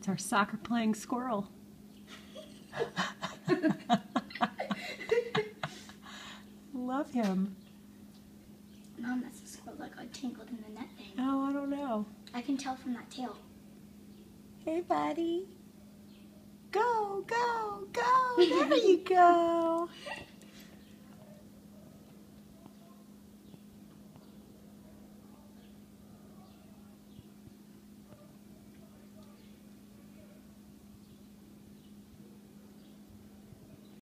It's our soccer playing squirrel. Love him. Mom, that's the squirrel that got tangled in the net thing. Oh, I don't know. I can tell from that tail. Hey, buddy. Go, go, go. There you go.